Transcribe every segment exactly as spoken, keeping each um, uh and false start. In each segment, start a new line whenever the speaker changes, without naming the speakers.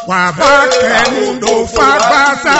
Wabake mundo fagbasa.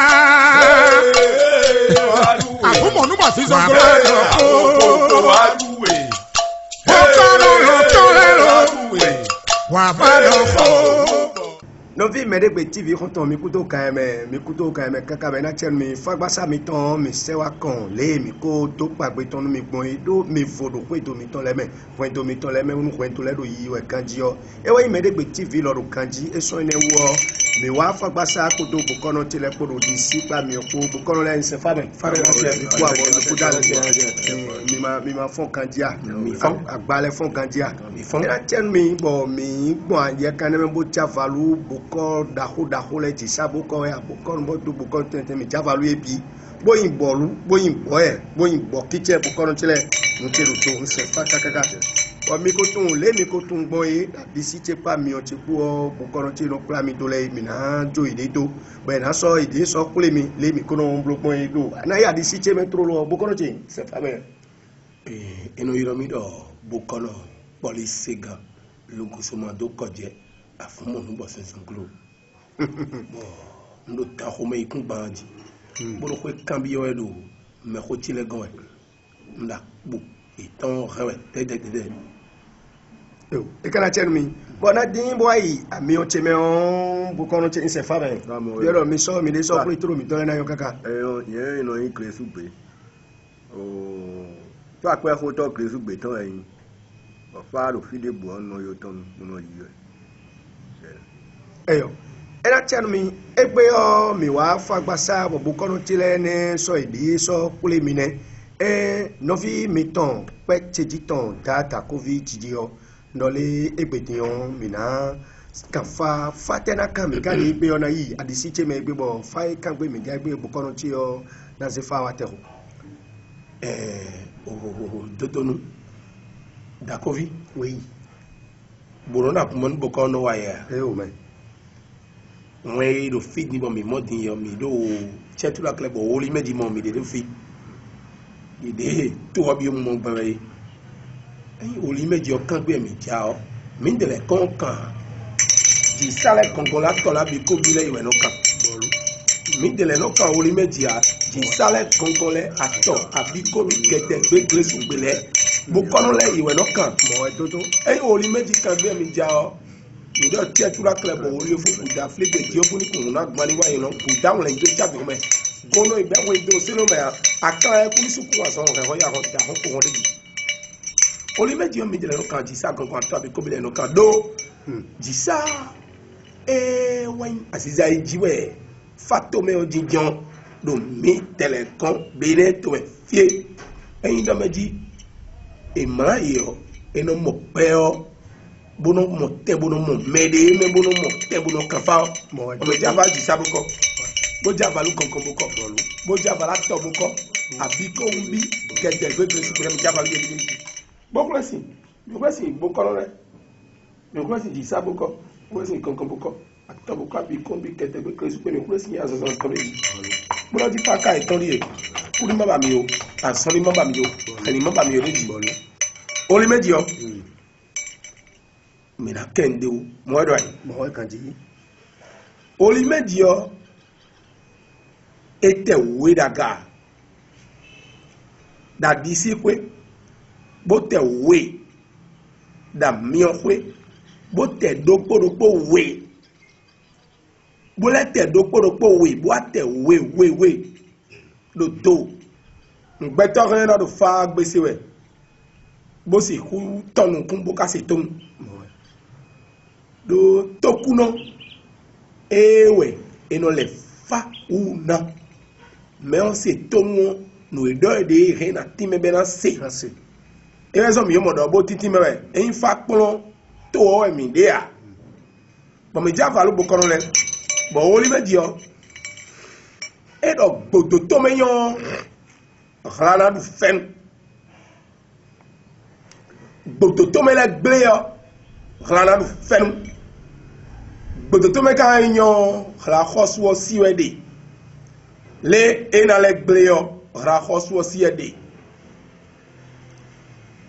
Àbúmọ̀ númọ̀ sí sọ́kọ́ lọ́kọ́. Ọkọ̀rọ̀ lọ́tọ́ lẹ́rọ. Wàbálọ́kọ́.
Novi Médégbé T V konton mi kuto kaeme mi kuto kaeme kaka be na chen mi fagbasa mi ton mi sewa kan le mi ko to pagbe ton mi gbon e do mi fodo ko do mi ton leme point do mi ton leme unu ko to le do yi we kanji o e we Médégbé T V lo ro kanji e so ene wo mi wa fagbasa ko do bu kono ti le ko do di si pa mi ko bu kono le nse fa be fa be mi ko abo mi ko da mi ma mi ma fon kanji a mi fon agbale fon kanji a mi fon na chen mi bo mi gbon anje kan me bo chavalu ko dahu dahu le ti sa boko ya boko no do boko tete mi javalu ebi boyin bolu boyin boye boyin bo kiche boko no tele no telo to nse fa kakaka o mi ko tun le mi ko tun gbon e bi si che pa mi o ti ku o boko no ti no pla mi do le mi na jo ide do be na so ide so kule mi le mi ko no blo gbon e do na ya di si che metro lo boko no ti se fa me
eh eno yiro mi do boko no police ga lo ko so ma do koje afumọ nugbo sensan klo bo ndo ta ko me ikun banji bo ko cambio edo me ko chile gan nda bu itan rewe de de de
o e kana chen mi bo na din bo ayi ami o cheme on bu kono che nse fa ben yoro mi so mi de so ko itro mi don na yo kaka
eh yo yen no yin kresu gbe o to ape ko to kresu gbe ton eyin o fa ro fi de bu ono yo ton no yi
eyo era chen mi egbe o mi wa fagbasa bo kono tile ne so idi so kule mi ne e no vi mi ton pe cheji ton data covid ji o no le egbe dion mi na kan fa fatena kan mi kan egbe ona yi adisi che me egbe bo fa kan gbe mi ga egbe bo kono ti o na se fa wa te ho
eh o dodonu da covid
oui
borona kumon bo kono wa ya
e o me
we do feed ni bo mi modin yo mi do chetula club o Wollimindji mo mi de do feed ide to obi mo gbere eyin Wollimindji o kan gbe mi ja o mi ndele kon kan di sale kongola to la bi ko bi le iwe no kan bolu mi ndele no kan Wollimindji a di sale kongole ato abi ko mi gete gbe gresu gbele bo kono le iwe no kan
mo e toto
eyin Wollimindji kan gbe mi ja o mi do chetula club o ri fu da flege ti o funi kun na gbani wa yin no ku down le do chabi ko me gono ibe wo do sino me aka e ku suku wa so re ho ya ho da ho ko ho de Wollimindji o mi de no kan ji sa kan kan to abi ko bi le no kan do ji sa e wan asiza ijiwe fato me o jijon do mi telecom bene to e fie eyin do meji e ma yo e no mo pe o bono mo te bono mo mede me bono mo te bono kafa mo me java ji sabuko bo java lu konkon boko bolu bo java la to boko abiko mbi kete gbe gbe su me java lu de ji bo klasi bo klasi bo kono re bo klasi ji sabuko bo klasi konkon boko ato boko abiko mbi kete gbe gbe su me klasi ya zo zo ko ji bo lo di paka e tori e kuri mama mi o asori mama mi o ani mama mi o ji bolu Wollimindji o mina kende o mo do ai
mo kan ji
Wollimindji o ete we daga da disi kwe bo te we da mi o kwe bo te dopo dopo we bo le te dopo dopo we bo te we we we do do ngbe to ren na do fa gbese we bo si ku tonu kun bo ka se ton do tokuno ewe eno le fa una me on se tomo no edo de re na time be na se
ase
e rezo mi yo modo bo titi mewe en fa pon to o mi de a bo me java lu bo kono le bo Wollimindji o e do gbodo to me yon rana du fen gbodo to me le gble yo rana du fen bodo to me ka nyo la khoswo siwede le ena le gleo ra khoswo siwede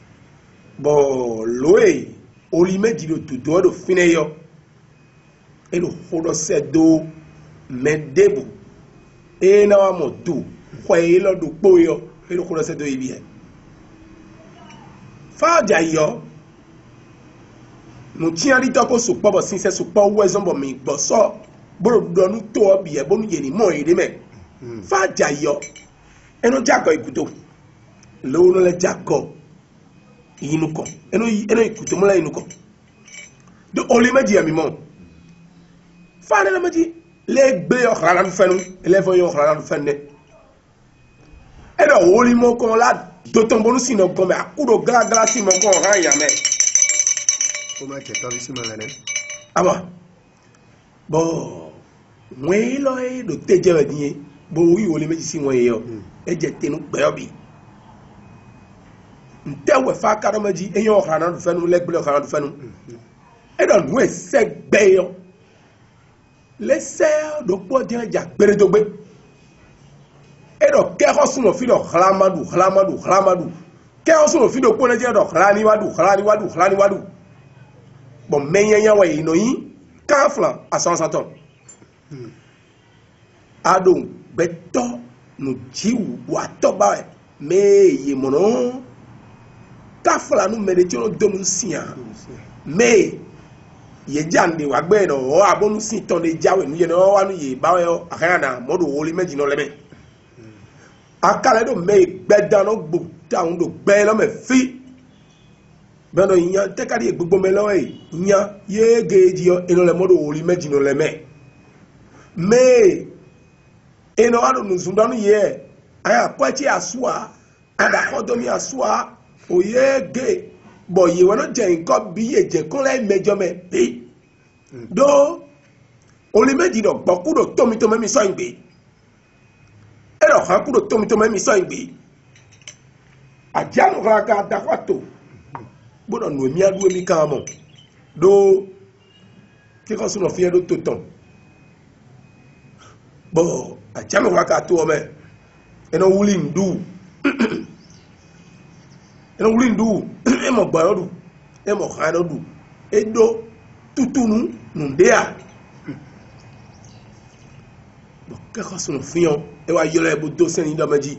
bo loe Wollimindji do to do fine yo et le hodose do Médégbé et na mo do khoy lo do boyo et le hodose do ibie fa jayo no tia ri to ko so po bo sin se so po we zon bo mi gbo so bo do nu to obi e bo nu ye ni mo ire me fa jayo eno jago ikuto lo no le jago inu ko eno eno ikuto mo la inu ko do Wollimindji mi mo fa na maji le gbe yo khara du fenu le fo yo khara du fenne e do Wollimindji ko la do ton bonu sino ko me akudo gra gra si mo ko ran ya me
o ma che tori si malane
aba bo mwe lo e do teje wadie bo wi Wollimindji si mo yo e je tenu gbe obi ntewe fa karo maji e yo khara du fenu le gbe khara du fenu e do nu e se gbe yo le se do po je ja gbere do gbe e do ke ho suno fi do khlamadu khlamadu khlamadu ke ho suno fi do po na je do khlani wadu khlani wadu khlani wadu bon menyanya wa ino yi kafla a cent ans adon beto no jiwu wa to ba me ye mono kafla no medeti no domu sia me ye jande wa gbe no o abonu si ton de jawe nu ye no wa nu ye ba yo akana modu Wollimindji no leme akale do me gbedan no gbo taun do gbe lo me fi beno nya tekari gbogbo me lo e nya ye geji yo eno le modu Wollimindji no leme me eno anu nu zundanu ye aya kwachi asua ada kodomi asua o ye ge bo ye wono je nko bi ye je kun le mejo me bi do Wollimindji do gboku do tomi to me mi so ngbe e do kan ku do tomi to me mi so ngbe ajanu ra ga da kwato bodo nu mi adu mi kan mo do ki ko suno fi do toton bo ajanu ra ka to me eno wuli ndu eno wuli ndu e mo gba du e mo kan du e do tutunu nundea bo ke ko suno fi on e wa yele e bo do sen ni do meji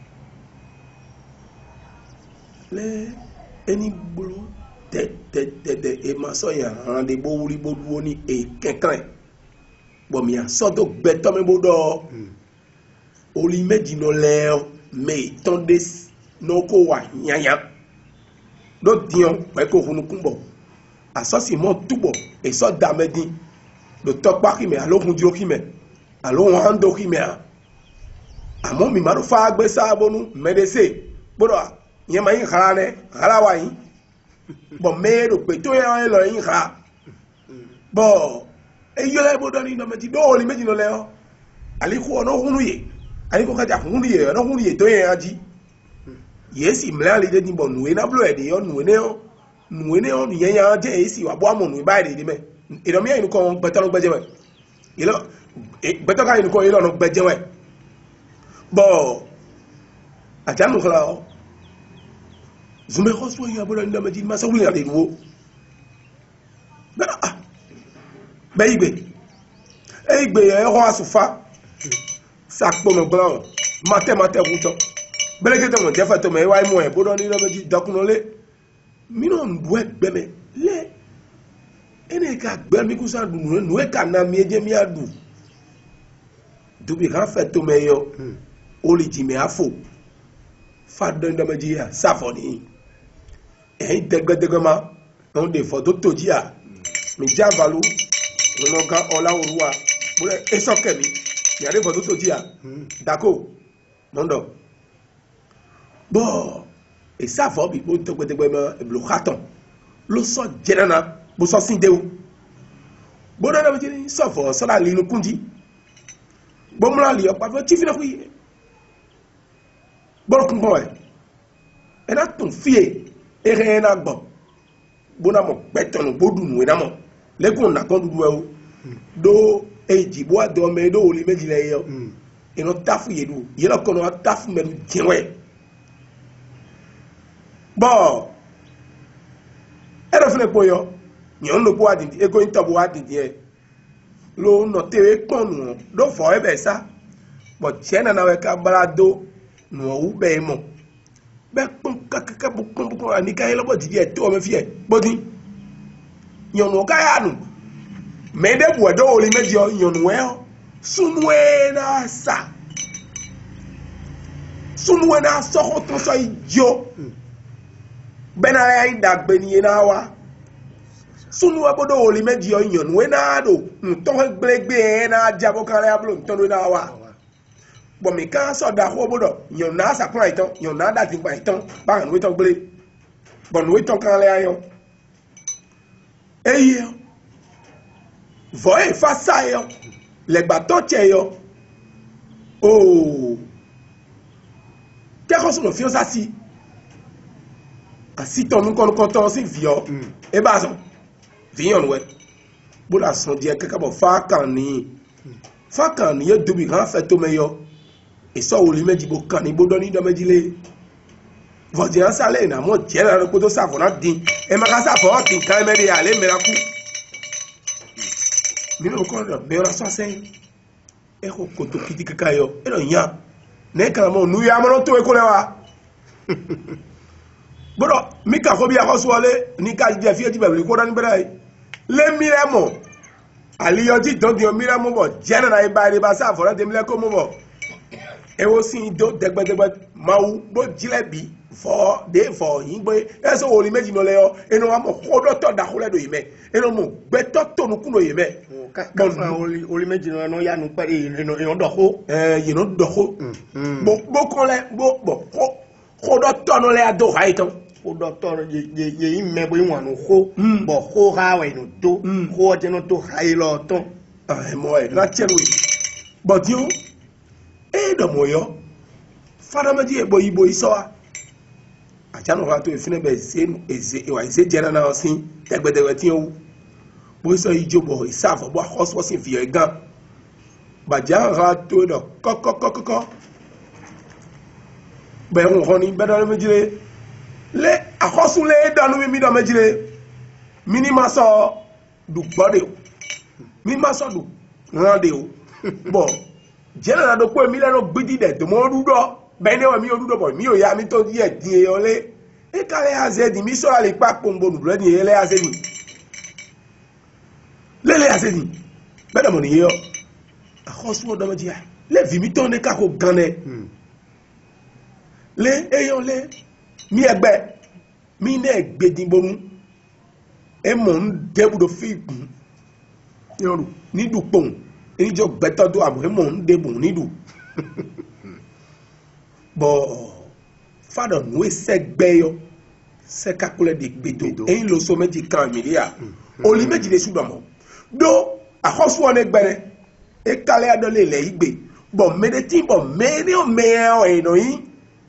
le eni bolo te te te te e ma so ya ran de bo wuri bo duo ni e kenkan bo mi aso do gbe to me bo do Wollimindji no le me ton de no ko wa nyanya do dion pe ko hunu kumbo aso si mo tubo e so da medin do to pa ki me alo hun jo ki me alo han do ki me amo mi maro fa Gbassa bonu medese bodo yen ma yin khara ne khara wa yin bo me do pe to yan lo yin khara bo e yo le bodo ni no me ti do Wollimindji no le o ali ko no hunu ye ali ko ka ja hunu ye no hunu ye to yan aji yesi mla le de ni bo nu e na blo e de yo nu ne o nu ne o nu yen yan je esi wa bo amonu ba de de me e do mi yin ko beto no gbeje we ilo beto ka yin ko ilo no gbeje we bo ajanu khala o zume khoswo ya bodo nda maji ma sa wuli ale wo bana ah bayigbe eyigbe e ho asufa sakpo me blan mate mate wuto beleke to mo jefa to me wa mu e bodo ni no maji dakunole mi no ndu egbe me le ene ka gbe mi ku sa du nu nu e ka na mi eje mi adu dubi kan fe to me yo Wollimindji me afo fa do nda maji ya safoni e degbe ma on de fo to toji a mi javalu no ka ola oruwa bo e so ke mi ya de fo to toji a dako mondo bo e safo bi bo to gbedegbe ma e blo khaton lo so jenana bo so sin de o bo na ma jini safo so la li nu kunji bo mo la li o pa fo ti fi na ku yi bo kun boy e na tun fie e re na gbo bo na mo petonu bo du nu e na mo le kun na kon du e o do eji bo ado me do Wollimindji le yo e no tafu ye du ye lo kono tafu me jenwe bo e do fle po yo nyon lo po adindi e go into bo adindi e lo no te ponu do fo e be sa but chena na we ka brado no u be mo be pon ka ka bu pon bu ani ka lo bo di e to me fie bodi yon no ka ya nu me de bu do Wollimindji yon we sunwe na sa sunwe na so ko to so ijo benara ya dagbe ni na wa sunu abodo Wollimindji yon we na do nto gbegbe na jabo kan le ablo nto do na wa bo mi kan so da ho bodo yon na sa plan itan yon na da tin pa itan ba kan we to gbele bo no we to kan le ayon eye voye fa sa yo le gba to che yo oh ke ko so no fi o sa si asi ton kon kon ton si vio e ba so vion we bo la son die kaka bo fa kan ni fa kan ni e dubi ran fe to meyo e so Wollimindji bo kan ni bo do ni do meji le vodi an sale na mo je la ko to sa fo na din e ma ka sa fo tin kan me de ale me la ku mi no ko do be ora so se e ko ko to kiti kaka yo e do yan ne kan mo nu ya mo no to e ko le wa bodo mi ka ko bi akoso wale ni ka je fi eji bebele ko dan bere le miremo aliyo ti don di miremo bo jena na iba ri ba sa fo de mi le ko mo bo e wo sin do degbe degbe mawu bo jile bi fo de fo yin gbe e so Wollimindji no le yo eno wa mo ko do to da ko le do yime eno mo gbe to to nu kuno yime
ka ka fa Wollimindji no no ya nu pa eno eno do ko
eh yin no do ko bo bo ko le bo bo ko ko do to no le ado ha itan
o docteur ye ye me bo wan no ko bo ko ha we no to ko je no to ha ilo to
ah mo e la chelu but you e do mo yo fara meji e bo ibo iso a aja no ha to e fine be se eze e wa eze jena na osin tegbedegbe tin o bo so ijo bo isafo bo hoso sin fi e gan baja ha to do kokokokoko be won ho ni be do meji le akosu le danu mi mi do mejile minima so du gbode o minima so du rande o bo jena na do ko mi le no gbidi de to mo rudo be ne wa mi orudo bo mi o ya mi to die din e ole e ka le azedi mi so ale pa pombo nu le ni ele azedi le le azedi be do mo ni yo akosu do mejile le vi mi to ne ka ko gane le eyon le mi egbe mi ne egbe dinbonu e mo ndebu do fi gun yoru ni du pon e jo gbeto do abo e mo ndebu ni du bo father no e segbe yo se kakule de gbedo e lo so meji kan mi dia Wollimindji le sudo mo do ahosu one gbere e kale adole le igbe bo medeti bo me ni o me o eno yin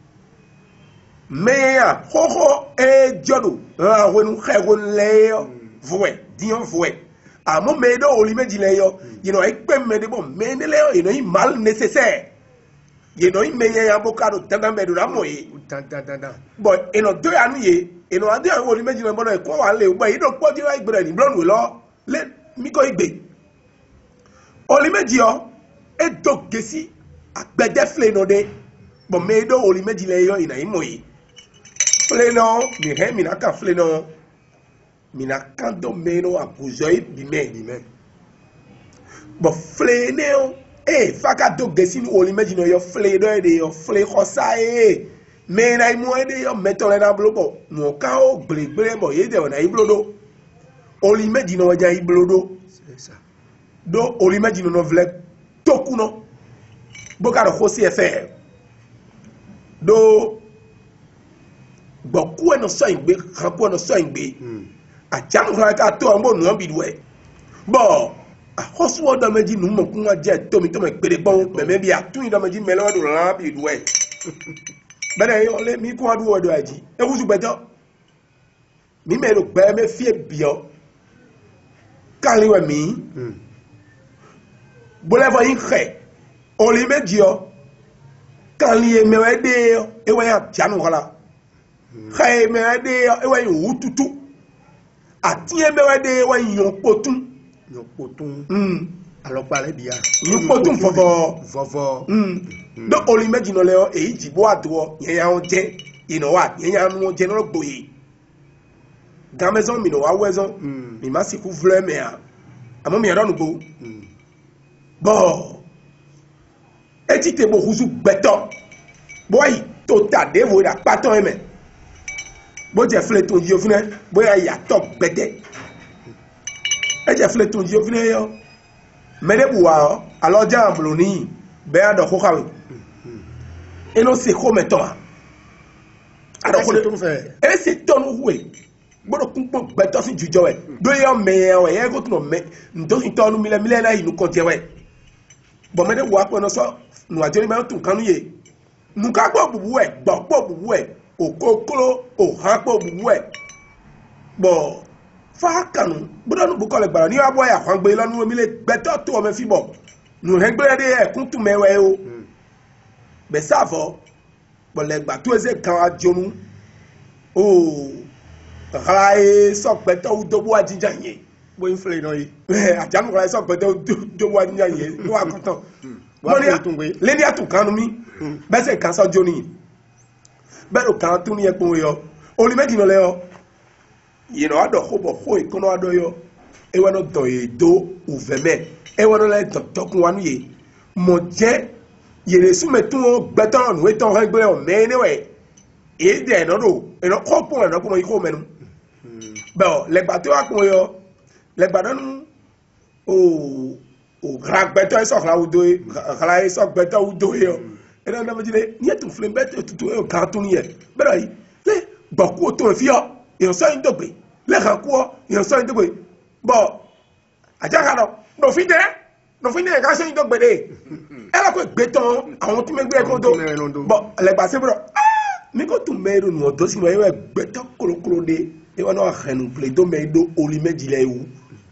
meya hoho e jodu ah wonu xegon leyo voe dion voe amo medo Wollimindji leyo you know ekpe medebo mene leyo you know i mal nécessaire you know i meya ya bokado tanga medo na moyi
tan tan tan
but eno do anu ye eno ade Wollimindji no bono e ko wa le gba yi do po di wa igbere ni blonu lo le mi ko igbe Wollimindji o e do gesi agbede fle no de but medo Wollimindji leyo ina imoyi fleno mi he mi na ka fleno mi na kan do meno abuzoi bime bime bo fleno e faka do gesi ni Wollimindji no yo fledo e de yo fle khosa e me na imu e de yo metole na blobo no ka o gbegbere bo ye de na iblodo Wollimindji no ja iblodo
c'est ça
do Wollimindji no no vle tokuno bo ka do khosi e faire do boku eno so igbe kanpo eno so igbe ajanu kan ka to ambo nu bi duwe bo ahosu odo meji nu mo kun wa je to mi to me pere gbon me me bi atun ido meji me lo do ran bi duwe bere yo le mi ko adu odo aji e wusu gbejo mi me lo gbe me fie bio kaliwe mi bolefo yin khe Wollimindji o kaliye me we de e wa ya janu kala khaye me de e wa yin tutu ati e me we de wa yin potun
yo potun
mm
alọpa lẹ bia
yípo tún fọfọ
fọfọ
do Wollimindji nọ lẹ èyí jìbọ àdúrọ yẹn yà wọn jẹ ìnà wa yẹn yà wọn jẹ náà gbòye gamẹzọn mi nà wà wẹzọn mi má sìkú vlẹ mẹ àmọ́ mi yà dọnu gbó bọ etí tẹ bọ husu gbẹtọ bọyì tó ta dévò dà pàtó ẹ mẹ bó jẹ filẹ tó yíyọ fúnẹ bóyá yàtọ̀ gbẹdẹ ẹ jẹ filẹ tó yíyọ fúnẹ yọ Médégbé wa alọjà àbùlù níyì bẹ́ẹ̀ àdọ̀ kó kàwé inú sì kó mẹ́tọ́ wa àdọ̀kọ́lé ẹ sì tọ́nu hùwẹ̀ gbọ́dọ̀ kún pọ̀ gbẹ́tọ́ sí jùjọ ẹ̀ lóyè mẹ́ẹ̀ ẹ̀ yẹ kó tún mẹ́ ntọ́sí tọ́nu mílẹ̀ mílẹ̀ náà inú kọ́ tiẹ̀ wẹ̀ bọ̀ Médégbé wa pọ̀ náà sọ nù àjẹrí máa ń tún kánú yẹ nùkà pọ̀ bùbù ẹ̀ gbọ̀ pọ̀ bùbù ẹ̀ òkókóró òhán pọ̀ bùbù ẹ̀ bọ̀ fákànù gbọ́dọ̀ nù bùkọ́lẹ̀ gbàrà ní abọ́ ẹ̀ àkọ́gbé lọ́nu omi lè gbẹ́tọ́ tó ọmọ fi bọ̀ nù hẹ́gbẹ́rẹ́ dé ẹ̀kún tún mẹ́wẹ́ o bẹ̀ sáfọ́ bọ̀lẹ̀ gbà tó ẹsẹ̀ kan adjonu o kàkàrà ẹ̀ sọ̀pẹ̀tọ̀ udogbo ajíjà yẹn
bóyá fúlẹ̀ náà yìí
àjánu kàkàrà ẹ̀ sọ̀pẹ̀tọ̀ udogbo ajíjà yẹn ló wà kọ́tàn lẹ́ni àtúnkanu mi bẹ́sẹ̀ kan sọ́jọ́ nìyí bẹ́ẹ̀ ló kàn tún ní ẹ̀pọ̀ yọ Wollimindji nọ lẹ́yọ yìnyín adọ̀ kó bọ̀ kó ìkọ́nà adọ̀ yọ ewa no dɔ ye do uvɛmɛ ewa no lɛ dɔtɔkun wanu ye mɔdze yeresume tún o gbɛtɔ nu etɔ hɛ gbɛ o mɛ ne wɛ e dɛ nɔ do enɔ kɔpu ɛnɔ kɔnɔ yi ko mɛ nu bɛn lɛgbatɔ wa kpɔ yɔ lɛgbatɔ nu o o kala gbɛtɔ yi sɔkala wo do ye kala yi sɔ gbɛtɔ wo do ye yɔ ɛnɛ nɛmɛ dzi de ni etu filɛ bɛ tutu e kan tún yɛ bɛrɛ yi lɛ gbɔku o tó fi yɔ yɔnsɔn yi dɔgbe lɛ kan kú yɔnsɔn yi dɔgbe bɔn àjàkà lọ lòfin dẹ lòfin dẹ ká sẹ́yìn tó gbèdé ẹ lọ kó gbé tán àwọn tó mẹgbẹ kó tó bọ ẹlẹgbà sẹbẹrọ mi kò tún mẹrin nù ọdọ sí mi ẹ gbẹ tán kolokolo de ẹ wọn náà hẹnu pèlè tó mẹ do Wollimindji lẹ ewu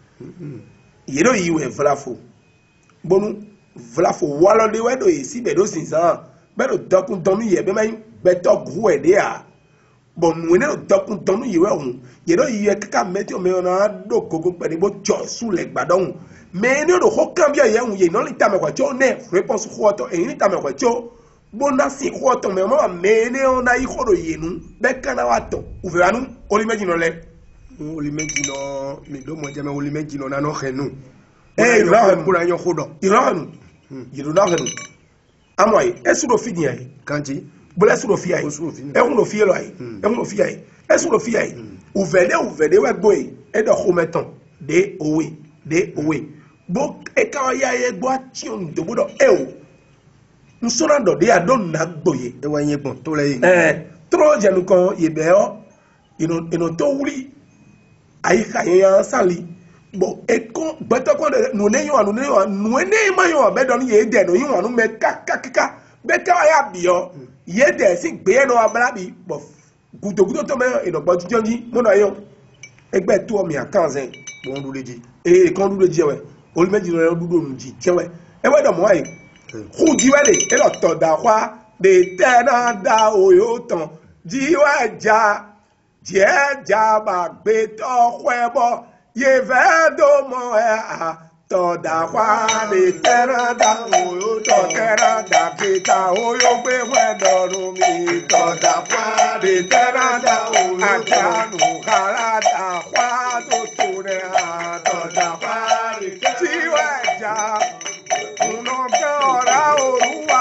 yẹlò yìí wẹ vlafo bọnu vlafo wọlọdẹ wẹ do yìí síbẹ̀ do sísan bẹ́ẹ̀ do dọkun dọnu yẹ bẹ́ẹ̀ mẹ gbẹtọ gu ẹ dẹ yà bɔn nuwe ne dɔkun tɔnu yi wɛ hun yɛrɛ yi yɛ kaka mɛti o mɛ na do kogo pɛni bo tsɔ su lɛ gbadɔn mɛ ne do ko kan bi yɛ hun yɛ nɔli tamɛ kɔ tso ne réponse xɔtɔ eyi ni tamɛ kɔ tso bonasi xɔtɔ mɛ o ma mɛ ne na yi xɔ do yenu bɛ kana wa tɔ o fɛ wanu Wollimindji nɔ lɛ.
Wollimindji nɔ mi do mɔ jɛmɛ Wollimindji nɔ nanɔ xɛnu.
ee yìrɔ xɛnu
kura yɔ ko dɔn.
yìrɔ xɛnu yìrɔ xɛnu amɔ ye esu do fi diya ye.
kanti.
bolo ẹsùn ló fi yà yìí ẹkùn ló fi yẹ lọ yìí ẹkùn ló fi yà yìí ẹsùn ló fi yà yìí ùvẹ̀dẹ̀ ùvẹ̀dẹ̀ wẹ̀ gbọ́ yìí ẹ̀dọ̀ xɔmẹtàn dé òwe dé òwe bó ẹ̀ka ọ̀yà yẹ gbọ́ àtiọ̀n dòbódọ̀ ẹ̀ o nsọ́nà dọ̀dẹ̀ yà dọ̀ nà gbọ̀ yẹ.
ẹ wá yẹn gbọ̀n tó lẹ yìí.
ẹ tọrọ jẹnu kan yẹ bẹ ọ ìnà tó wuli àyíká yẹn yàn sàlì bọ ẹkọ gbẹtọkọ dẹ nùnẹ yàn nùnẹ yàn nùnẹ yàn má yàn bẹ dọ ní yẹ dẹ nù yàn wà nù mẹ kákáká bẹ ká ọ̀yà bìọ́ yé dẹ̀ sí gbé ẹnu abalabi bọ̀ gudogudo tó mẹ́ ìdọ̀gbọ́ jíjọ́ yí múnà yọ ẹgbẹ́ tó ọmọ àkànṣẹ́
wọn dúró jí
ee kan dúró jí ẹwẹ́ Wollimindji lọ dúró nù jí tiẹ́wẹ́ ẹwẹ́ dọ̀ mọ́ ayé kú jíwẹ́ lè ẹ lọ tọ̀ dà wá lè tẹ́ náà da òyò tán jíwẹ́ já jẹ́ já bà gbé tọ́ pẹ́ bọ́ yé fẹ́ dó mọ́ ẹ à tọ̀ dà wá lè tẹ́ náà da òyò tọ̀ tẹ́ náà dà gbé ta òyò gbé wẹ́ dọ̀rùn mi tọ̀ dà wá lè tẹ́ náà da òyò àjànù kàrà dà wá tó tó rẹ̀ à tọ̀ dà wá lè tẹ́ náà jíwẹ́ já kùnà fẹ́ ọ̀rá òrùwà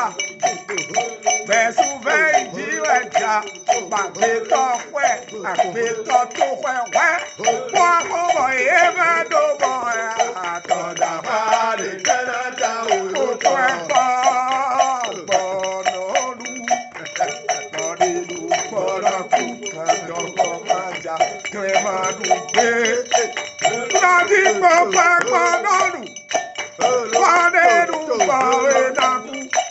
bẹ̀sùn fẹ́ ìjíwẹ́ já pàgbétọ́ pẹ́ àgbétọ́ tó pẹ́ wẹ́ wọ́n kó bọ̀ yé fẹ́ tó bọ̀ ẹ̀ àtọ̀dà bá lè tẹ́lẹ̀ dá òyò tó ẹ̀ pọ̀ gbọ̀nà olú gbọ̀dẹ̀lú gbọ̀dọ̀ kú kàdọ̀kọ̀ máa jà kẹ́ máa dùn gbé láti gbọ̀ pẹ́ gbọ̀nà olú gbọ̀dẹ̀lú gbọ̀wé dàkú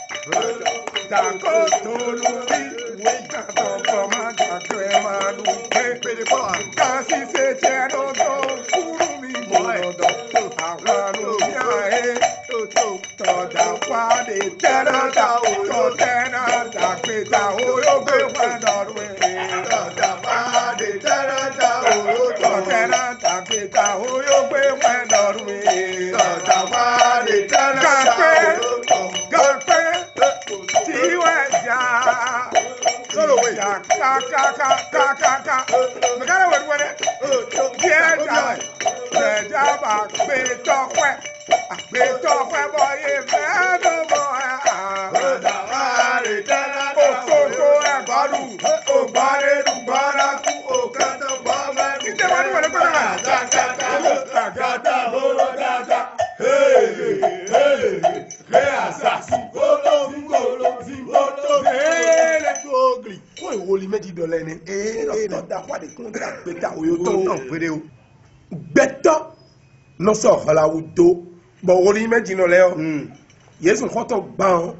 dàkó tó lù bí kàdọ̀kọ̀ máa jà kẹ́ máa dùn gbé kàsí ṣe jẹ́ lọ́dọ̀ kúrú mi mọ̀ọ́dọ̀ àwọn lóyún ayé tọ̀dà pàdé tẹ́nàdà tọ̀tẹ́nàdà pété oyó gbé wẹ́dọ̀rọ̀ ẹ̀ tọ̀dà pàdé tẹ́nàdà oyó tọ̀tẹ́nàdà pété oyó gbé wẹ́dọ̀rọ̀ ẹ̀ tọ̀dà pàdé
ka ka ka ka ka ka. Me kare wẹ̀rẹ̀ wẹ̀rẹ̀. Díẹ̀ jà bẹ̀ jà bá gbé tọ́pẹ́. Gbé tọ́pẹ́ bọ̀ yé fẹ́ ló bọ̀ ẹ̀. Òkòkò ẹ̀ gbọ́dù. Ògbọ́dé dùn gbọ́dá kú. Òkàtà bọ́ mẹ́rin. Ìjẹ́ wẹ̀rẹ̀ wẹ̀rẹ̀ gbọ́dọ̀ rà. Àgàtà bọ̀rọ̀ dàda. Hey hey hey asasi. Olóòfin olóòfin olóòfin.
Ogli. Ko e Wollimindji dole ne. Eh eh no da kwa de kun da gbeta o yo ton ton pere o. Gbeta no so hala wo do. Bo Wollimindji no le o. Mm. Yesu ko to gba o.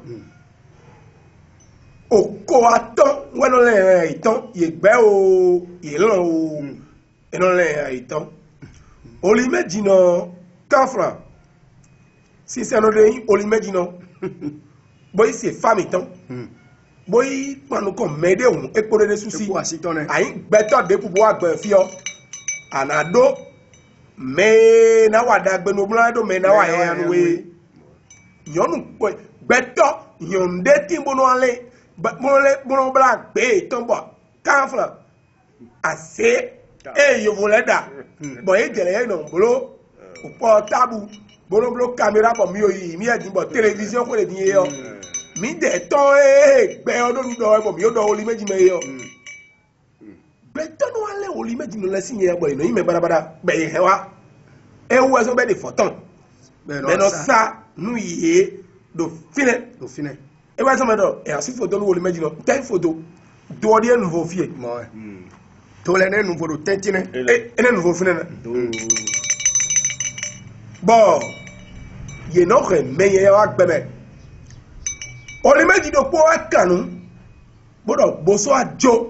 O ko aton we no le itan ye gbe o ye lan o. E no le itan. Wollimindji no kafra. Si c'est no de Wollimindji no. Boy c'est femme itan. Mm. Boy panu ko mede un ekpore de susi ayin gbeto de pupo agbe fio anado me na wada gbe no bla do me na wa ya nu we yonu ko gbeto yonde timbo no ale mo le mo bla gbe ton bo kanfra ase e yo voleda bo e jere ye no bolo o portable bolo bolo camera bo mi o yi mi e din bo television ko le din yo mi de ton e gbe odun do e bo mi o do Wollimindji me yo gbe ton wa le Wollimindji no le sin ye bo ino yi me barabara gbe he wa e wo so be de foton be no sa nu ye do fine
do fine
e wa so me do e asi photo no Wollimindji no ten photo do de nouveau fie
mo to le ne nouveau do tentine
e e ne nouveau fine na bo ye no re me ye wa gbe me Wollimindji do po akanu bodo boso ajo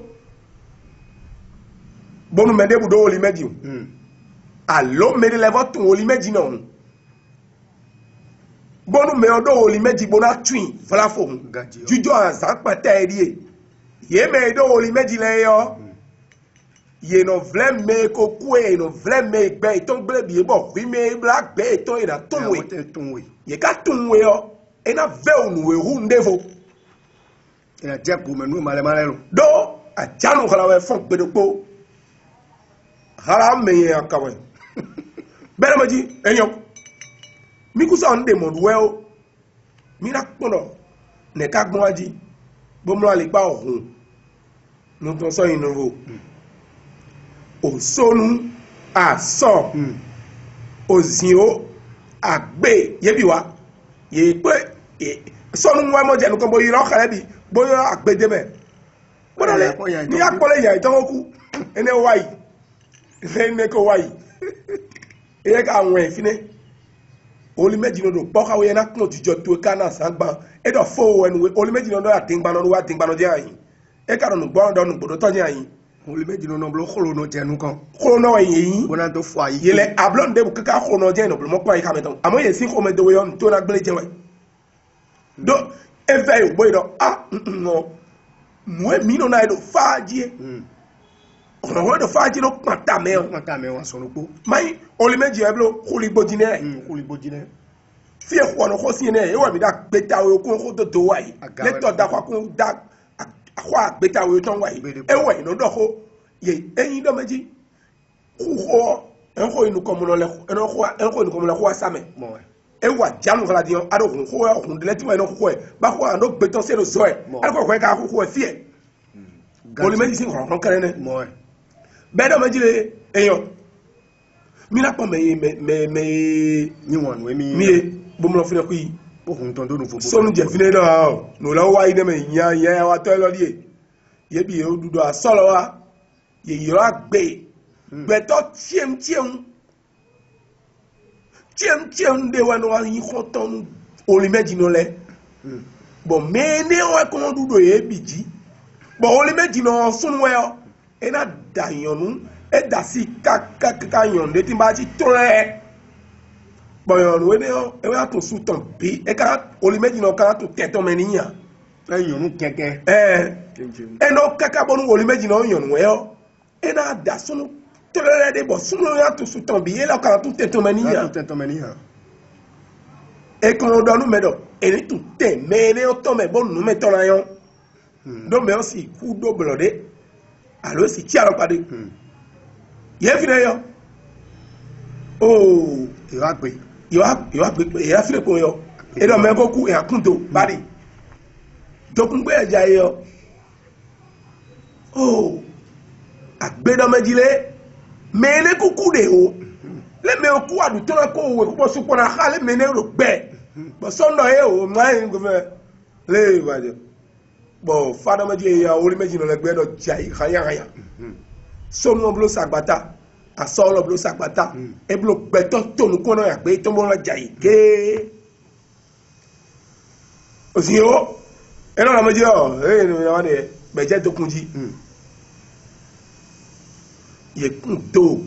bonu mede budo Wollimindji mm. Allo mede levo tun Wollimindji no bonu me odo Wollimindji bona twin fala fo jujo ansa pata eri ye me do Wollimindji le yo mm. Ye no vle me ko ku e no vle me gbe ton gbe bi bo wi me black gbe ton ina tunwe ye ka tunwe yo ena veo nu we hundevo
ena jaku menu male male lo
do a janu kala we fon gbedopo hala me ye akawe bere maji enyo mi ku so nde modu we o mi na pono ne ka gbon aji bo mo ale pa ohun no to so yin no o sonu aso ozio agbe yebi wa ye pe sonu wa mo je nkan bo iro kale bi bo agbede me bo le ni akole ya itan ku ene wa yi ene ko wa yi e ka won fine Wollimindji no do po ka we na kun ti jo to ka na sangban e do fo enu we Wollimindji no do atingba no wa tingba no je ayin e ka no gbo do no gbodo to je ayin
Wollimindji no no blo kholo no je nu kan
kholo no yin
bona to fo ayi
yele ablon de bu ka kholo no je no blo mo pa yi ka meton amo ye si ko me do we on to na gbele je we do eve boy do ah no mo mi no na do faji ono wo do faji no pata me o
pata me wa so no po
mai Wollimindji e blo khuli bojine
mm khuli bojine
fi e ko no ko si ne e wa mi da gbeta we ko ko to to wa yi le to da kwa ko da akwa gbeta we ton wa yi e wa no do ko ye eyin do meji ko en ko inu ko mo no le en ko en ko inu ko mo le ko asame
mo
e wa janu kala dion ado kun ko kun de leti wa no ko e ba ko ando gbeton se no so e ado ko ka ko e fie Wollimindji sin ko ron kere ne
mo
be do meji le eyan mi na po me me me
ni won we mi
mi bo mo lo fine ku yi
bo kun ton do no fo
so nu je fine do o no lo wa yi de me yan yan wa to lo die ye bi e odudo asolo wa ye yo agbe gbeto tiem tiem tiem tiem de wa no wa yin ko ton Wollimindji no le bo me ne wa ko dudo ye biji bo Wollimindji no sun we o e na da yonu e da si ka ka ka yon de tin ba ti tore bo yon we ne o e wa to su ton bi e ka Wollimindji no ka to teton me niyan
e yonu keke
eh e no kaka bonu Wollimindji no yon we o e na da sunu tore de bo sunu ya to su ton bi e la ka to teton me niyan
to teton me niyan
e ko do nu me do e ni to te me ne o to me bo nu me to na yon do me o si ku do blode alo si ti alo pade ye fi ne yo oh
yo agbe
yo yo agbe e afi ko yo e do me ko ku e akunto bari dokun gbe eja yo oh agbe do mejile me ne kuku de o le me ku adu to ko we ku bo supo na ha le me ne ro gbe bo so no e o ma en go me le ba je bo fada meji ya ori meji no le gbe do jai khaya khaya so mo blo sagbata aso lo blo sagbata e blo gbe to to nu ko no ya gbe to mo la jai ke o si o e no la meji o e no ya de be je dokunji ye kun do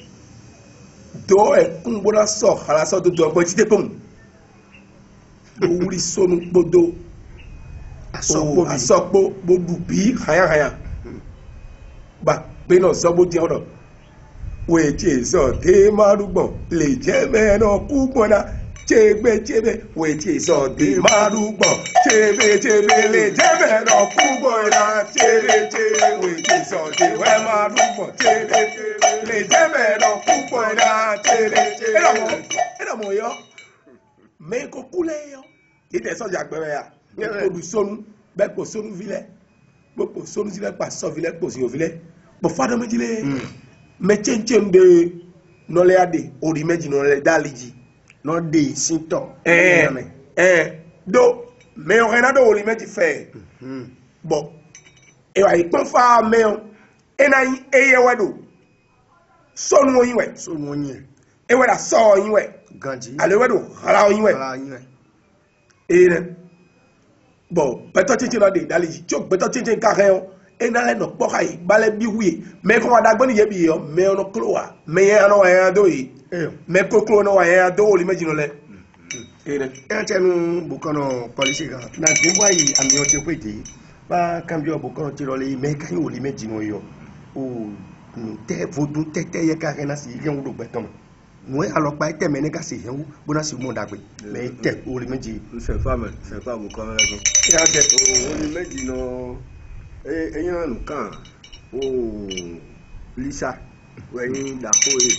do e kun bona so hala so do do gbo ti te pon do wuri sonu gbodo asọpọ asọpọ gbogbo bí haya haya ba pe no so bo di odo we je so de marugbon le je me no ku gbona chebe chebe we je so de marugbon chebe chebe le je me no ku gbona chebe chebe we je so de we marugbon chebe chebe le je me no ku gbona chebe chebe era mo era mo yo me ko kule yo ite so ja gbere ya produção bem por sonu vile por sonu vile pa so vile por sonu vile por fada mejile me chenchem de no le ade ori meji no le daliji
no de sinto
eh eh do me o renado ori meji fe bo e wa ipon fa me o ena eye wedo sonu oyin we
sonu oyin
e we da so oyin we
ganji
ale wedo hala oyin we
hala oyin we
e bon beto chinchin la de daliji chok beto chinchin ka reon e na le no poka yi bale bi wi me ko da gboni ye bi yo me no kloa me ya no ya do yi me ko klo no ya do oli meji no le e ne
e tenu bukono policy ga na dimwa yi ami o te kwete ba cambio bukono ti lo le me kan oli meji no yo o te vodun tete ye ka rena si yen wo gbeton moi alors pas été mené ka se yen bona si mo dagbe me te oli meji
c'est pas mais c'est pas bukono la ko
ya te
oli meji no e eyan nu kan o lisa we da ko e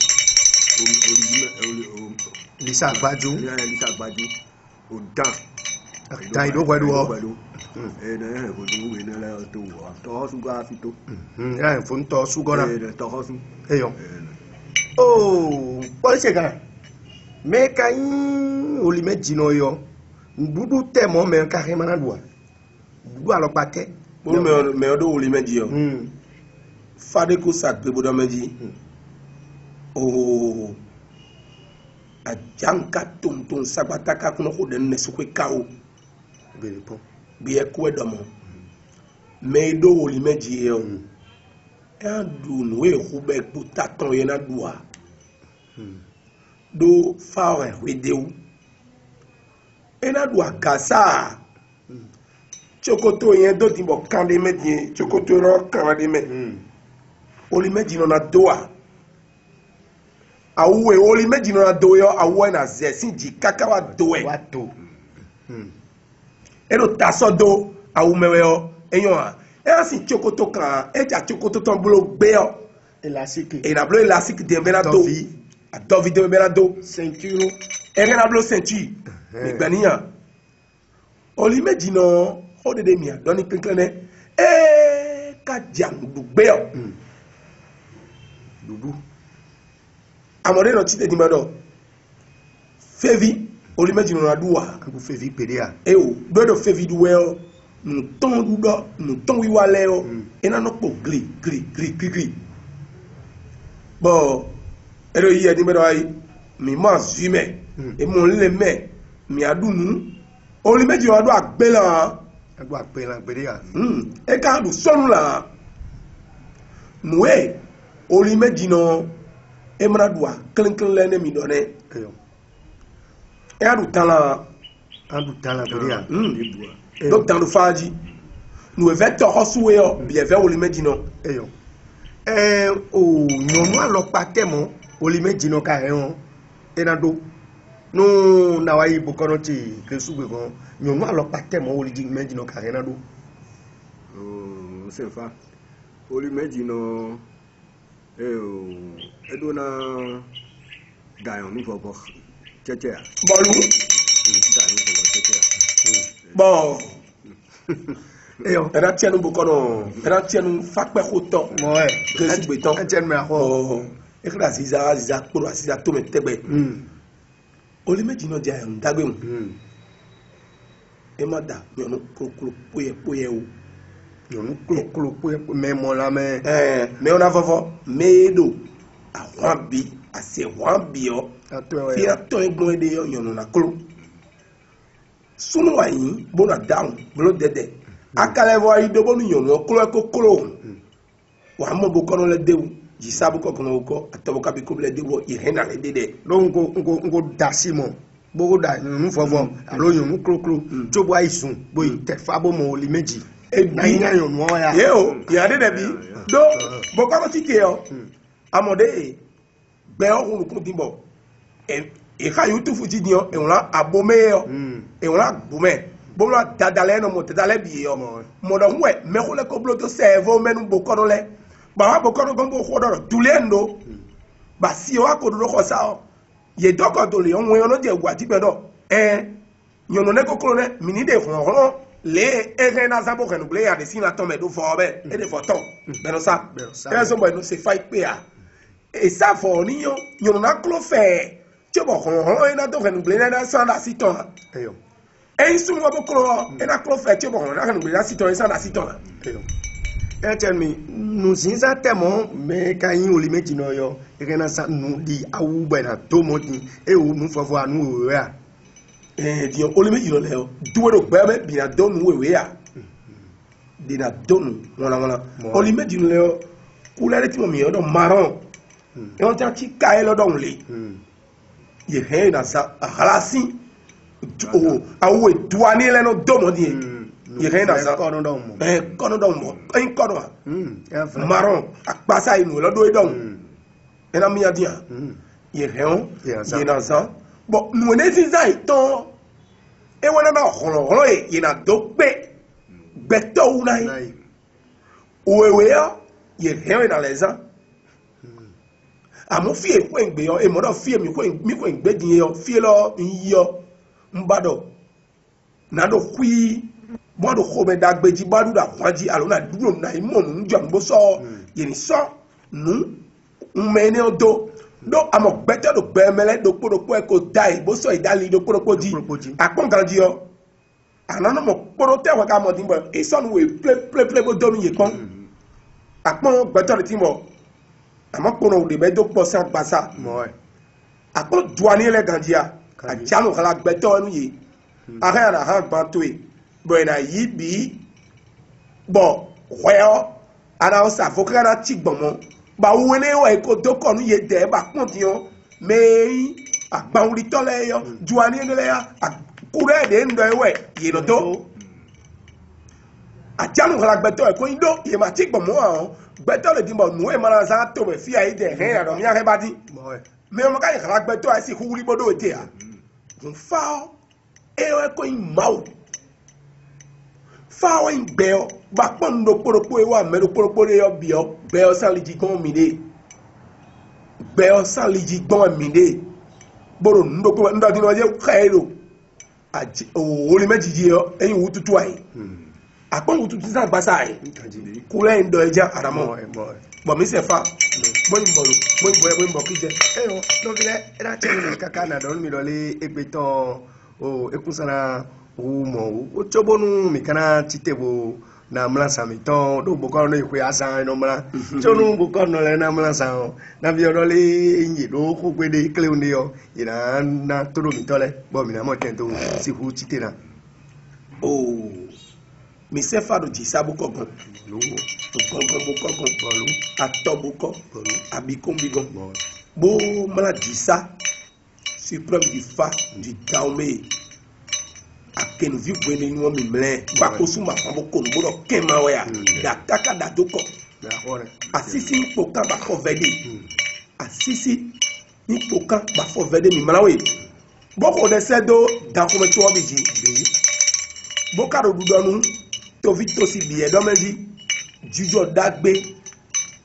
o
lisa gbaju
lisa gbaju o dan
dan do gwedu o
e na e ko du we na la to wa to su ga fi to
mhm ya fun to su gona
e to ho su
e yo oh police ga me kan oli meji no yo ndudu te mo me ka he mana duwa du alo pate
mo me me do oli meji yo
mm
fade ko sak be bodo meji oh ajanka tum tum sabata ka kuno ko den ne su ko kawo
bele po
bi e ko do mo me do oli meji yo e du no e ko be ko taton ye na duwa do fawe wedeu ena do Gbassa chokoto yen do timbo kande meji chokoto ro kande me oli meji no na doa awwe oli meji no na doyo awwe na ze sinji kakawa doe
wato
ero taso do awumewe o eyan a e si chokoto kan e ja chokoto ton bulo gbe o
elastique
e na bulo elastique de bena do a do video bena do
ceinture
e na bulo ceinture mi gbaniyan oli meji no o de de mi adoni kinkene e ka jam dugbe o
dudu
amore no ti de di mado fevi oli meji no na duwa
ku fevi pede a
e o do fevi duwe o nu ton dudo nu ton wi wale o e na no po gri gri gri gri bo ero yi e di mado ai mi ma zume e mo le me mi adunu oli meji no adu agbela
agbo apela pede a
mm e ka du sonu la nuwe oli meji no e mra dua klinklen le ne mi do ne
eyo
e adu tala
adu tala pede a
mm do tan do faji nu e veto hosuwe o bi e ve oli meji no
eyo eh o nyomu alo patemo oli meji no ka ehon enado no na wa ibo kono ti kesugbe kon nyomu alo patemo oli meji no ka enado
o c'est fa Wollimindji no eh edona dayon nu fobo cheche
bolu
dayon fobo cheche
bon eyo era tienu bokono era tienu fakpe hoto
mo e
kesu beton
enten me aho
e kra ziza ziza kporo ziza to me tegbe Wollimindji no dia ndagbe mu e ma da yonu kokolo poye poye o
yonu klo klo poye me mo la me
eh me ona fofo medo a wambi a se wambi o fi a to egbon de yonu na klo sunu wa yin bona down blo dede akale vo ayi do bonu yonu klo ko klo wa mo bo kono le dewu ji sabu ko kono ko atobo ka bi ko le dewu i hena le dede
donc ngo ngo dasimo bogo da yonu fofo alo yonu klo klo jobo aisun bo ite fabo mo Wollimindji e na ina yonu o ya
ye o ya de bi do bo ko ti te o amode gbe ohun kun dimbo e e ka youtube ti dion e won abome o e won abome bo la dadale no mo dadale bi o mo do we me ko le ko blo to servo menu bo ko le ba bo ko go bo ko do dulendo ba si o akodo ko sa o ye doko to le won yo je gwa ti bedo eh yono ne kokoro ne mini de fon ron le ere na zabo kenu ble ya de sina to me do fo be e de foton beno sa e so bo no se fight pe a e sa fo ni yo yono na klo fe che bo ron ron e na to kenu ble na sa na siton
eyo
e su mo bo klo e na klo fe che bo ron na kenu ble na siton e sa na siton
eyo enten mi nu sinza temo me kan Wollimindji no yo e na sa nu di awu be na to mo tin e o nu fofo anu o ya
eh di Wollimindji no le o duwe do gbe me bi na donu wewe ya di na donu wona wona Wollimindji no le o couleur ti mo mi o do marron e on ta ti ka e lo do nle ye he na sa halasi o awu duani le no do mo di ye he na sa
kono do mo
eh kono do mo en kono
mm
marron Gbassa inu lo do e do e na mi ya dia ye he on ye na sa bon nous ne si za iton e wona na holo holo e ye na do pe beto una yi owewe yo ye he na leza amo fie ko engbe yo e mo do fie mi ko mi ko engbe din yo fie lo yo mbado na do kwi mo do ko be dagbeji badu da kwaji alo na duro na imo nu njo mbo so ye ni so nu mmene odo do amo gbete do gbemele do podopo e ko dai bo so idali do podopo ji akpon ganji yo anana mo poro te wa ka mo dimbo e so nu we play play play bo do mi ye kon akpon gbete do timbo amo pono de be do po sa Gbassa
mo
akpon duani le ganji ya ajalo kala gbete onu ye aha na ha gbantwe bo na yibi bo weo ana o sa fokara ti gbonmo ba wele wa ko doko nu ye de ba pon ti o me agba uri to le yo juani ngele ya kure de ndo ewe ye no do ajanu kala gbeto e ko indo ye ma ti gbonmo a gbeto le dimbo nu e mara sa to be fi ai de he ado mi ake badi me mo ka ye kala gbeto ai si huri bodo te a kun fa e we ko in mau fa wa in beo ba pon do poropo e wa me do poropo e yo bio beo sa liji gbon mi de beo sa liji gbon mi de boro ndo ko ndo di no je khairo aji o Wollimindji ji yo eyin wututu ai apon wututu sa Gbassa ai kule ndo eja aramo bo mi se fa bo ni bolo bo ni bo bo kije
eyo no vile era tele kaka na don mi dole egbeton o ekusana o mo o chobonu mi kana titebo na mlansa mi ton do boko no ikwe asan no mla chonu boko no le na mlansa na bi odole inji do ko gbede kle unde yo ina na todo mi tole bo mi na mo tento si hu titena
o mi se fa do ji sabu kogon
lo
kogon bo kogon bolu atobuko
bolu
abikombi gon bo mala disa suprême du fa du daumé akenu vi bwene ni won mi mle ba ko suma fa bo ko no do kema wa ya da kaka da doko
na hore
asisi npo kan ba fo vede asisi npo kan ba fo vede mi malawe bo ko de sedo da ko me to obiji bo ka do dudonu to vi to si bi e do meji jujo dagbe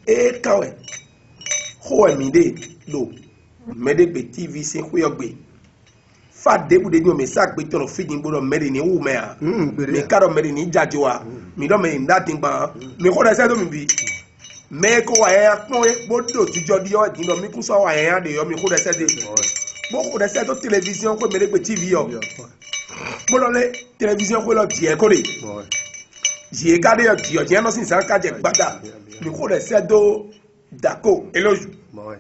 e kawe ho mi de do Médégbé T V sin ko yogbe fa debu de ni o me sa gbe tono fidin gbodo mede ni wu me a mi karo mede ni jajo a mi do me nda tin gba mi ko da se do mi bi me ko wa ya pon e bodo ti jodi o din do mi ku so wa ya de yo mi ko da se de bo ko da se do télévision ko Médégbé T V yo bo lo le télévision ko lo die ko de je gade yo di o je no sin san ka je gbada mi ko da se do dako eloju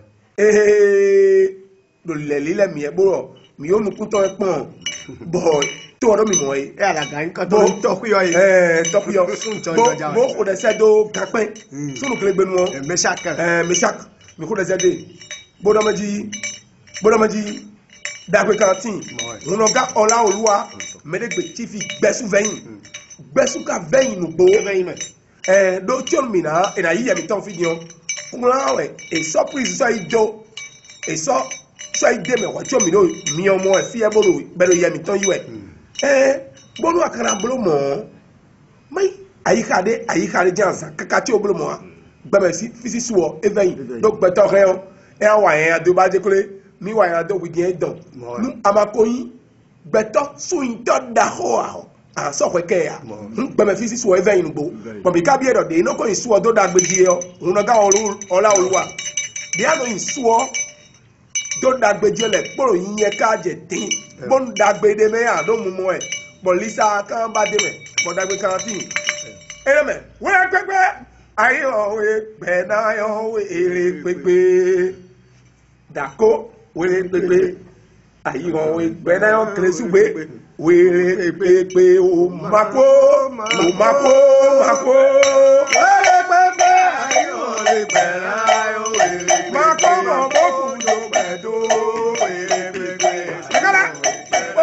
eh do le le mi e boro mi o mu kuto e pon bo to ro mi mo e
e ala ga nkan to to ku yo
eh to ku yo bo bo ko de se do gapen sunu kle gbenu o
e meshak
eh meshak mi ko de se de bo do maji bo do maji da pe kantin uno ga ola oluwa Médégbé T V gbesu veyin gbesu ka veyin nu bo veyin eh do ti on mi na e na yi mi ton fi yan kunra we e surprise so ijo e so so ide me wa jo mi no mi omo e fi e bolo bero ye mi ton yiwe eh bolo akara bolo mo mai ayika de ayika de jansa kaka ti o bolo mo gba me si fisi suo e veyin do gbe to re o e wa yen ado ba je kole mi wa yen ado wi gen don nu amakoyin gbe to so yin to da ho a a so kwe ke ya gba me fisi suo e veyin gbo bo bi ka bi edo de no ko yin suo do da gbe di e o uno ga ola oluwa bi ano yin suo do dagbe jele poro yin ye ka je tin bon dagbe de me ya do mu mo e polisa kan ba de me bo dagbe kan tin ere me we gbegbe ayi o we gbe na yo we ere gbegbe dako we gbegbe ayi o we gbe na yo kresugbe we ere gbegbe o mako o mako mako we gbegbe ayi o we gbe na yo we mako mo boku do do we gbegbe akala o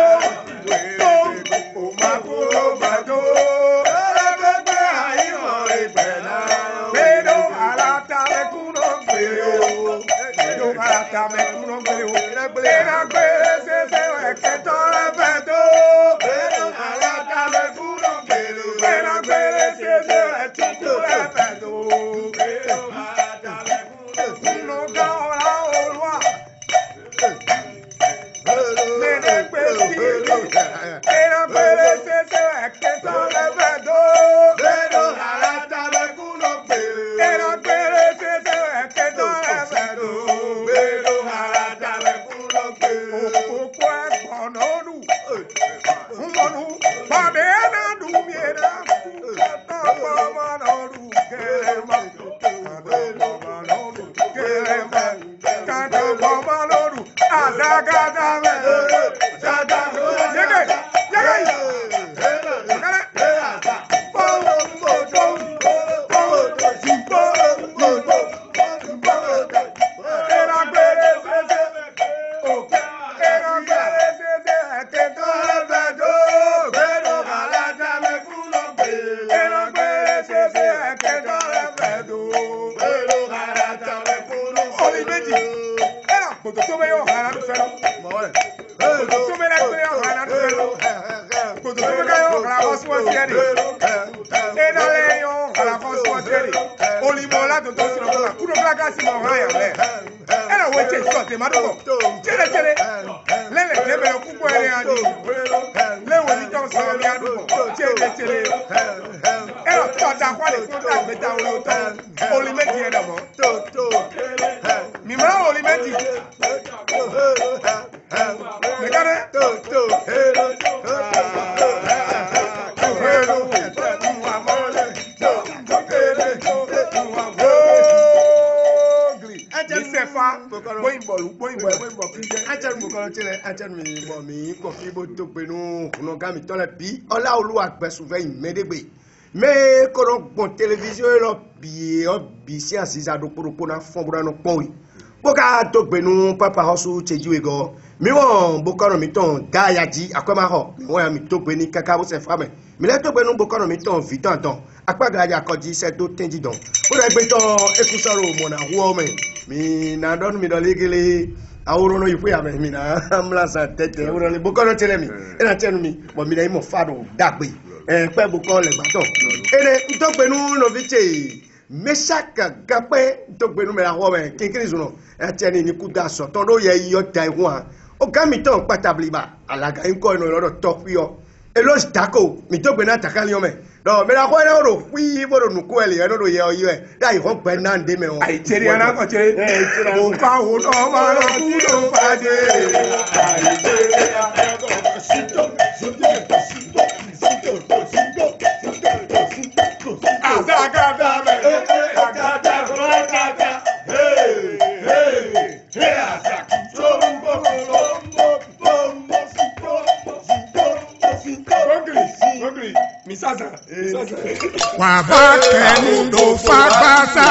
o mako mako we gbegbe ayi o we gbe na pedo alata me kuno gbere o pedo alata me kuno gbere o era gbere se se e ke to fe do pedo alata me kuno gbere o era gbere se se e ti to fe do pedo alata me kuno ga ora olwa Médégbé T V era gbere se se e ke to fe do pedo alata me kuno gbere era gbere se se e ke to fe do pedo alata me kuno gbere o ko e konoru umonu babe na du miera ta pa ma no du ke ma ta ma no du ke ma ta ta ma no du azaga da me zaga yege yege kala po po po po po po era gbere se se o era gbere se se ke to fe do pero alata me kuno gbere era gbere se se ke to fe do pero alata me kuno Wollimindji era poto to me yo hana du fe no poto to me la to yo hana du fe no poto to me ka yo hala wasu wa tieni era le yo hala wasu wa tieni olimola to to sino ko kuno blaga si mo haya le era we che so te madugo chere chere lele lebe yo kuko ere adi le we ni ton so mi adugo chere chere era to da kwa le to da beta o to Wollimindji era mo to to mi ma Wollimindji me kare to to hero hero Sefa, boy bolu, boy boy, boy boy.
Acharu mo kan tele, acharu mi mo mi ko fi bo to pe nu no ga mi to le bi ola oluwa gbesu veyin Médégbé me ko ro gbon television lo bi o bi si asisa do poropo na fon bura no pon wi bo ka to pe nu papa hosu chejiwe go mi won bo ko ro mi ton ga ya ji akoma ho mi won ya mi to pe ni kaka bo se fa me mi le to pe nu bo ko ro mi ton vi tan tan apaga ya ko ji se to tenji don o re gbe ton ekusoro mo na wo me mi na don mi do legele aworo no ifu ya me mi na amla sa tete aworo le bo ko ro tele mi e na tenu mi bo mi na imo fado dagbe eh pe bo ko le gba ton ere nto pe nu no vi che Mesak gape to gbenu me la ho me kinkiri zuno e tieni ni kuda so ton do ye yo dai ho o ga mi ton patabli ba alaga nko no lo to yo e lo stako mi to gbena takali yo me do me la ho na ro wi bo do nuku ele no do ye o ye dai ho pe na nde me o
ai teri ana ko teri o fa o no ma lo ku do fa de ai teri ana ko sito sito sito sito sito sito azagada me azagada azagada hey hey hey azaki chombo chombo chombo sito sito sito gogri gogri misasa misasa
Wabake do fagbasa.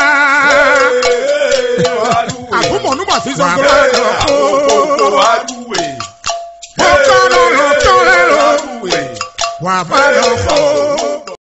Agumo nuba si zongolo. Wabalo fo.